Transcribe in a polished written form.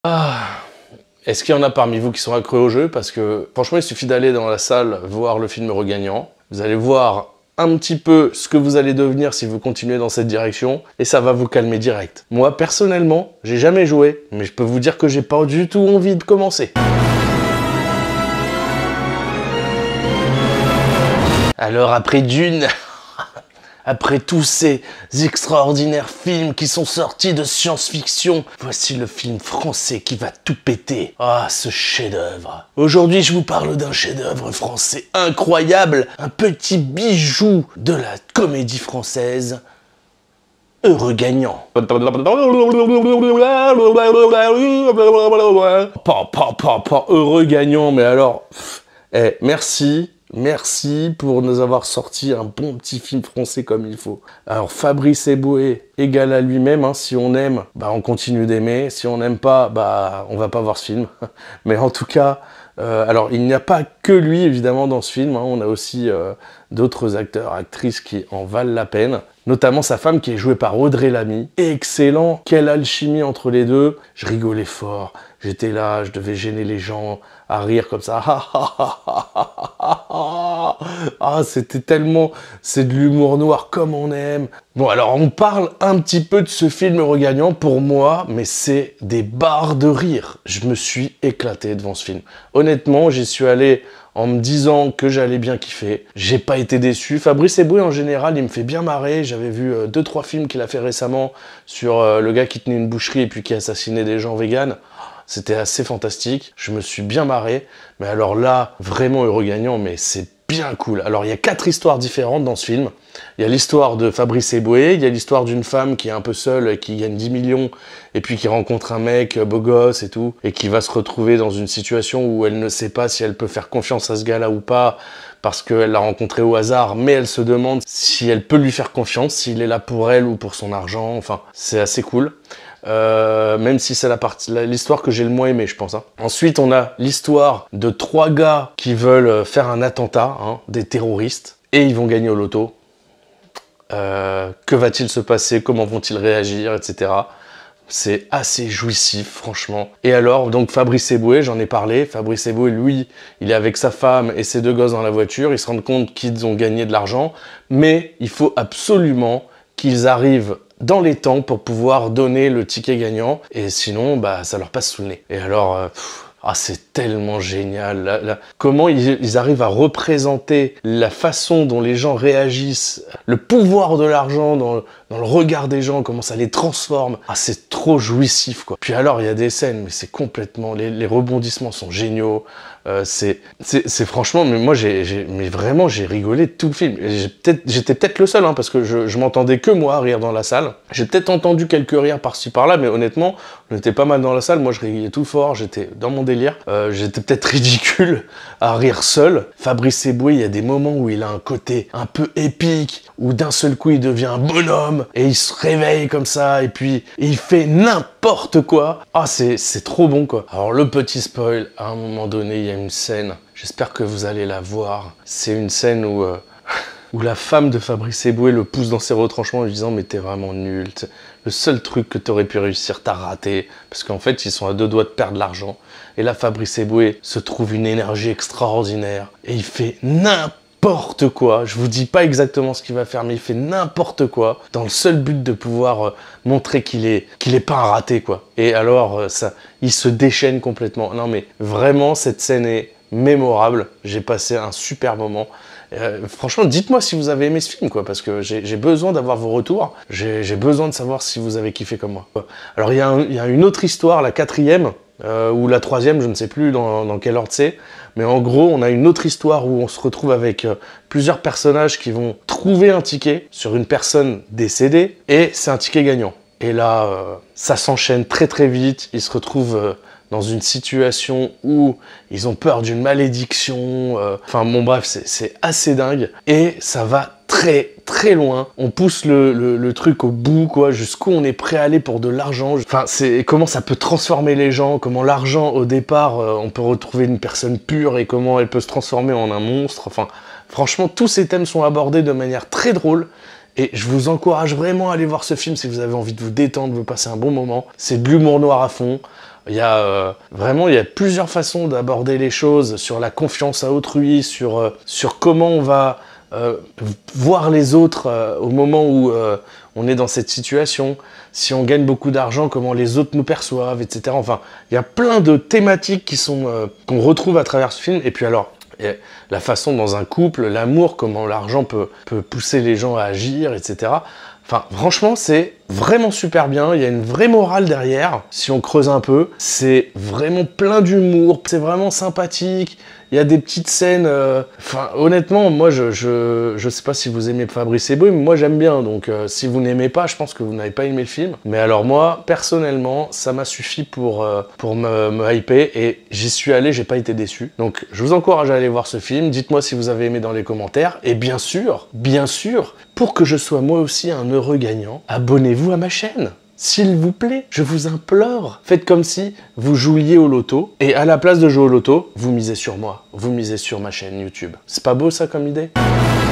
Ah, est-ce qu'il y en a parmi vous qui sont accros au jeu? Parce que franchement, il suffit d'aller dans la salle voir le film Regagnant. Vous allez voir un petit peu ce que vous allez devenir si vous continuez dans cette direction et ça va vous calmer direct. Moi, personnellement, j'ai jamais joué, mais je peux vous dire que j'ai pas du tout envie de commencer. Alors après Dune, après tous ces extraordinaires films qui sont sortis de science-fiction, voici le film français qui va tout péter. Ah, ce chef-d'œuvre. Aujourd'hui, je vous parle d'un chef-d'œuvre français incroyable, un petit bijou de la comédie française. Heureux gagnant. Pas, heureux gagnant, mais alors... Merci pour nous avoir sorti un bon petit film français comme il faut. Alors Fabrice Eboué, égal à lui-même, hein, si on aime, bah on continue d'aimer, si on n'aime pas, bah on va pas voir ce film. Mais en tout cas, alors il n'y a pas que lui évidemment dans ce film, hein, on a aussi d'autres acteurs, actrices qui en valent la peine. Notamment sa femme qui est jouée par Audrey Lamy. Excellent, quelle alchimie entre les deux. Je rigolais fort, j'étais là, je devais gêner les gens à rire comme ça. Ah, c'était tellement... C'est de l'humour noir comme on aime. Bon, alors on parle un petit peu de ce film Regagnant pour moi, mais c'est des barres de rire. Je me suis éclaté devant ce film. Honnêtement, j'y suis allé en me disant que j'allais bien kiffer. J'ai pas été déçu. Fabrice Eboué, en général, il me fait bien marrer. J'avais vu 2-3 films qu'il a fait récemment sur le gars qui tenait une boucherie et puis qui assassinait des gens véganes. C'était assez fantastique. Je me suis bien marré. Mais alors là, vraiment Heureux Gagnant, mais c'est bien cool. Alors il y a 4 histoires différentes dans ce film. Il y a l'histoire de Fabrice Eboué, il y a l'histoire d'une femme qui est un peu seule et qui gagne 10 millions et puis qui rencontre un mec beau gosse et tout et qui va se retrouver dans une situation où elle ne sait pas si elle peut faire confiance à ce gars-là ou pas parce qu'elle l'a rencontré au hasard, mais elle se demande si elle peut lui faire confiance, s'il est là pour elle ou pour son argent. Enfin, c'est assez cool. Même si c'est l'histoire que j'ai le moins aimé, je pense. Hein. Ensuite, on a l'histoire de 3 gars qui veulent faire un attentat, hein, des terroristes, et ils vont gagner au loto. Que va-t-il se passer? Comment vont-ils réagir, etc. C'est assez jouissif, franchement. Et alors, donc Fabrice Eboué, j'en ai parlé. Fabrice Eboué, lui, il est avec sa femme et ses 2 gosses dans la voiture. Ils se rendent compte qu'ils ont gagné de l'argent, mais il faut absolument qu'ils arrivent dans les temps pour pouvoir donner le ticket gagnant, et sinon, bah, ça leur passe sous le nez. Et alors, c'est tellement génial. Comment ils arrivent à représenter la façon dont les gens réagissent, le pouvoir de l'argent dans le regard des gens, comment ça les transforme. Ah, c'est trop jouissif, quoi. Puis alors, il y a des scènes, mais c'est complètement... Les rebondissements sont géniaux. C'est franchement, mais moi, mais vraiment, j'ai rigolé tout le film. J'étais peut-être le seul, hein, parce que je m'entendais que moi rire dans la salle. J'ai peut-être entendu quelques rires par-ci par-là, mais honnêtement, on était pas mal dans la salle. Moi, je riais tout fort, j'étais dans mon délire. J'étais peut-être ridicule à rire seul. Fabrice Eboué, il y a des moments où il a un côté un peu épique, où d'un seul coup, il devient un bonhomme, et il se réveille comme ça, et puis il fait n'importe quoi. Ah, c'est trop bon, quoi. Alors, le petit spoil, à un moment donné, il y a une scène, j'espère que vous allez la voir. C'est une scène où... où la femme de Fabrice Eboué le pousse dans ses retranchements en lui disant « Mais t'es vraiment nul, le seul truc que t'aurais pu réussir, t'as raté. » Parce qu'en fait, ils sont à 2 doigts de perdre l'argent. Et là, Fabrice Eboué se trouve une énergie extraordinaire. Et il fait n'importe quoi. Je vous dis pas exactement ce qu'il va faire, mais il fait n'importe quoi dans le seul but de pouvoir montrer qu'il est pas un raté, quoi. Et alors, il se déchaîne complètement. Non mais vraiment, cette scène est mémorable. J'ai passé un super moment. Franchement, dites-moi si vous avez aimé ce film, quoi, parce que j'ai besoin d'avoir vos retours. J'ai besoin de savoir si vous avez kiffé comme moi. Alors, il y a une autre histoire, la 4e, ou la 3e, je ne sais plus dans quel ordre c'est. Mais en gros, on a une autre histoire où on se retrouve avec plusieurs personnages qui vont trouver un ticket sur une personne décédée, et c'est un ticket gagnant. Et là, ça s'enchaîne très très vite. Ils se retrouvent... dans une situation où ils ont peur d'une malédiction. Enfin bon bref, c'est assez dingue. Et ça va très très loin. On pousse le truc au bout, quoi, jusqu'où on est prêt à aller pour de l'argent. Enfin, c'est comment ça peut transformer les gens, comment l'argent, au départ, on peut retrouver une personne pure et comment elle peut se transformer en un monstre. Enfin, franchement, tous ces thèmes sont abordés de manière très drôle. Et je vous encourage vraiment à aller voir ce film si vous avez envie de vous détendre, de passer un bon moment. C'est de l'humour noir à fond. Il y a vraiment, il y a plusieurs façons d'aborder les choses, sur la confiance à autrui, sur comment on va voir les autres au moment où on est dans cette situation. Si on gagne beaucoup d'argent, comment les autres nous perçoivent, etc. Enfin, il y a plein de thématiques qui sont qu'on retrouve à travers ce film. Et puis alors, la façon dans un couple, l'amour, comment l'argent peut pousser les gens à agir, etc. Enfin, franchement, c'est vraiment super bien. Il y a une vraie morale derrière, si on creuse un peu. C'est vraiment plein d'humour, c'est vraiment sympathique. Il y a des petites scènes... Enfin, honnêtement, moi, je sais pas si vous aimez Fabrice Eboué, mais moi, j'aime bien. Donc, si vous n'aimez pas, je pense que vous n'avez pas aimé le film. Mais alors, moi, personnellement, ça m'a suffi pour me hyper. Et j'y suis allé, j'ai pas été déçu. Donc, je vous encourage à aller voir ce film. Dites-moi si vous avez aimé dans les commentaires. Et bien sûr, pour que je sois moi aussi un heureux gagnant, abonnez-vous à ma chaîne. S'il vous plaît, je vous implore, faites comme si vous jouiez au loto, et à la place de jouer au loto, vous misez sur moi, vous misez sur ma chaîne YouTube. C'est pas beau ça comme idée ?